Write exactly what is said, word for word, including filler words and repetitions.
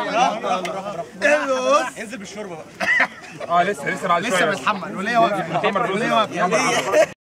انزل بالشوربه بقى. اه لسه لسه بعد شويه لسه بتحمل وليه واقف؟ وليه واقف؟